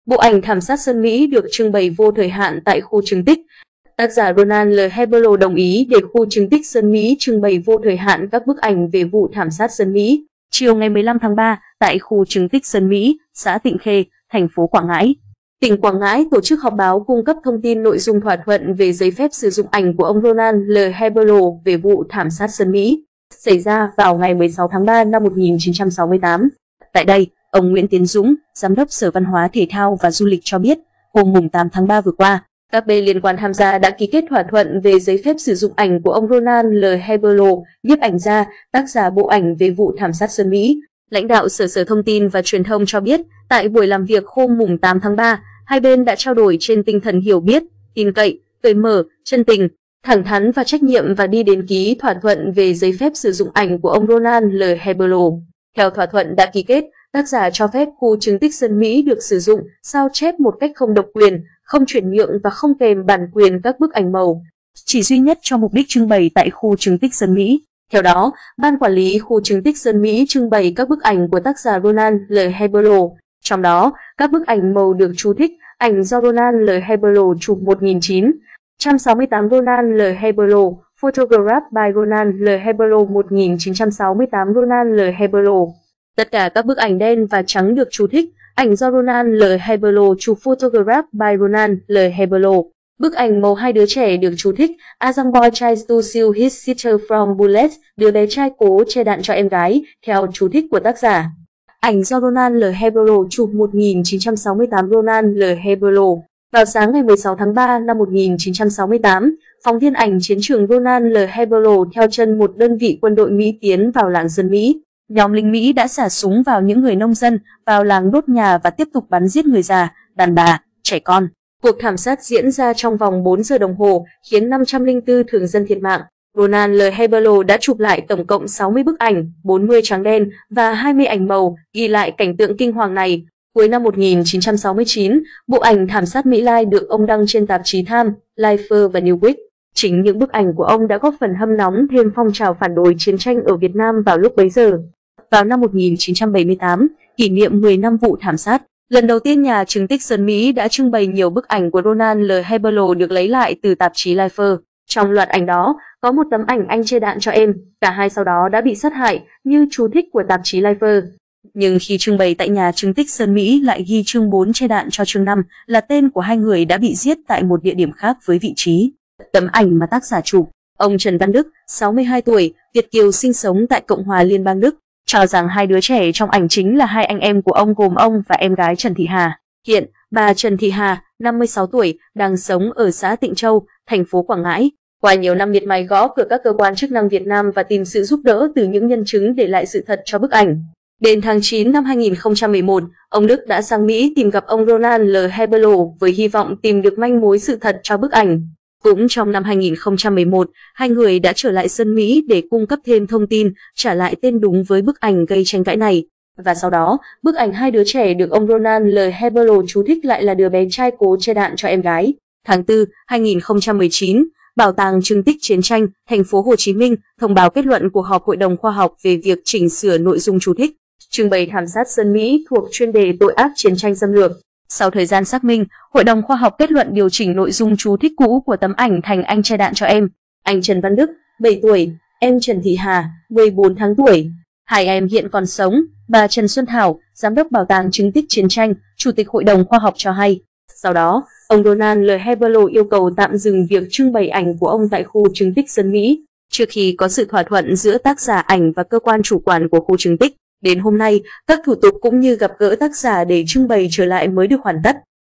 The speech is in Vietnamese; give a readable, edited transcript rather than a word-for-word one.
Bộ ảnh thảm sát Sơn Mỹ được trưng bày vô thời hạn tại khu chứng tích. Tác giả Ronald L. Hebelo đồng ý để khu chứng tích Sơn Mỹ trưng bày vô thời hạn các bức ảnh về vụ thảm sát Sơn Mỹ. Chiều ngày 15 tháng 3, tại khu chứng tích Sơn Mỹ, xã Tịnh Khê, thành phố Quảng Ngãi. Tỉnh Quảng Ngãi tổ chức họp báo cung cấp thông tin nội dung thỏa thuận về giấy phép sử dụng ảnh của ông Ronald L. Hebelo về vụ thảm sát Sơn Mỹ, xảy ra vào ngày 16 tháng 3 năm 1968. Tại đây, ông Nguyễn Tiến Dũng, Giám đốc Sở Văn hóa Thể thao và Du lịch cho biết, hôm 8 tháng 3 vừa qua, các bên liên quan tham gia đã ký kết thỏa thuận về giấy phép sử dụng ảnh của ông Ronald L. Hebelo, nhiếp ảnh gia, tác giả bộ ảnh về vụ thảm sát Sơn Mỹ. Lãnh đạo Sở Thông tin và Truyền thông cho biết, tại buổi làm việc hôm 8 tháng 3, hai bên đã trao đổi trên tinh thần hiểu biết, tin cậy, cởi mở, chân tình, thẳng thắn và trách nhiệm và đi đến ký thỏa thuận về giấy phép sử dụng ảnh của ông Ronald L. Hebelo. Theo thỏa thuận đã ký kết, tác giả cho phép khu chứng tích Sơn Mỹ được sử dụng, sao chép một cách không độc quyền, không chuyển nhượng và không kèm bản quyền các bức ảnh màu, chỉ duy nhất cho mục đích trưng bày tại khu chứng tích Sơn Mỹ. Theo đó, Ban Quản lý khu chứng tích Sơn Mỹ trưng bày các bức ảnh của tác giả Ronald L. Hebelo. Trong đó, các bức ảnh màu được chú thích, ảnh do Ronald L. Hebelo chụp 1968 Ronald L. Hebelo, Photograph by Ronald L. Hebelo 1968 Ronald L. Hebelo. Tất cả các bức ảnh đen và trắng được chú thích, ảnh do Ronald L. Hebelo chụp Photograph by Ronald L. Hebelo. Bức ảnh màu hai đứa trẻ được chú thích, A young boy tries to shield his sister from bullets, đứa bé trai cố che đạn cho em gái, theo chú thích của tác giả. Ảnh do Ronald L. Hebelo chụp 1968 Ronald L. Hebelo. Vào sáng ngày 16 tháng 3 năm 1968, phóng viên ảnh chiến trường Ronald L. Hebelo theo chân một đơn vị quân đội Mỹ tiến vào làng Sơn Mỹ. Nhóm lính Mỹ đã xả súng vào những người nông dân, vào làng đốt nhà và tiếp tục bắn giết người già, đàn bà, trẻ con. Cuộc thảm sát diễn ra trong vòng 4 giờ đồng hồ, khiến 504 thường dân thiệt mạng. Ronald L. Hebelo đã chụp lại tổng cộng 60 bức ảnh, 40 trắng đen và 20 ảnh màu, ghi lại cảnh tượng kinh hoàng này. Cuối năm 1969, bộ ảnh thảm sát Mỹ Lai được ông đăng trên tạp chí Time, Life và Newsweek. Chính những bức ảnh của ông đã góp phần hâm nóng thêm phong trào phản đối chiến tranh ở Việt Nam vào lúc bấy giờ. Vào năm 1978, kỷ niệm 10 năm vụ thảm sát, lần đầu tiên nhà chứng tích Sơn Mỹ đã trưng bày nhiều bức ảnh của Ronald L. Hebelo được lấy lại từ tạp chí Life. Trong loạt ảnh đó, có một tấm ảnh anh che đạn cho em, cả hai sau đó đã bị sát hại, như chú thích của tạp chí Life. Nhưng khi trưng bày tại nhà chứng tích Sơn Mỹ lại ghi chương 4 che đạn cho chương 5 là tên của hai người đã bị giết tại một địa điểm khác với vị trí. Tấm ảnh mà tác giả chụp, ông Trần Văn Đức, 62 tuổi, Việt kiều sinh sống tại Cộng hòa Liên bang Đức, cho rằng hai đứa trẻ trong ảnh chính là hai anh em của ông gồm ông và em gái Trần Thị Hà. Hiện, bà Trần Thị Hà, 56 tuổi, đang sống ở xã Tịnh Châu, thành phố Quảng Ngãi. Qua nhiều năm miệt mài gõ cửa các cơ quan chức năng Việt Nam và tìm sự giúp đỡ từ những nhân chứng để lại sự thật cho bức ảnh. Đến tháng 9 năm 2011, ông Đức đã sang Mỹ tìm gặp ông Ronald L. Hebelo với hy vọng tìm được manh mối sự thật cho bức ảnh. Cũng trong năm 2011, hai người đã trở lại Sơn Mỹ để cung cấp thêm thông tin, trả lại tên đúng với bức ảnh gây tranh cãi này. Và sau đó, bức ảnh hai đứa trẻ được ông Ronald L. Hebelo chú thích lại là đứa bé trai cố che đạn cho em gái. Tháng 4, 2019, Bảo tàng Chứng tích Chiến tranh, thành phố Hồ Chí Minh thông báo kết luận cuộc họp Hội đồng khoa học về việc chỉnh sửa nội dung chú thích, trưng bày thảm sát Sơn Mỹ thuộc chuyên đề tội ác chiến tranh xâm lược. Sau thời gian xác minh, Hội đồng khoa học kết luận điều chỉnh nội dung chú thích cũ của tấm ảnh thành anh che đạn cho em, anh Trần Văn Đức, 7 tuổi, em Trần Thị Hà, 14 tháng tuổi. Hai em hiện còn sống. Bà Trần Xuân Thảo, Giám đốc Bảo tàng Chứng tích Chiến tranh, Chủ tịch Hội đồng khoa học cho hay. Sau đó, ông Ronald L. Hebelo yêu cầu tạm dừng việc trưng bày ảnh của ông tại khu chứng tích Sơn Mỹ, trước khi có sự thỏa thuận giữa tác giả ảnh và cơ quan chủ quản của khu chứng tích. Đến hôm nay, các thủ tục cũng như gặp gỡ tác giả để trưng bày trở lại mới được hoàn tất.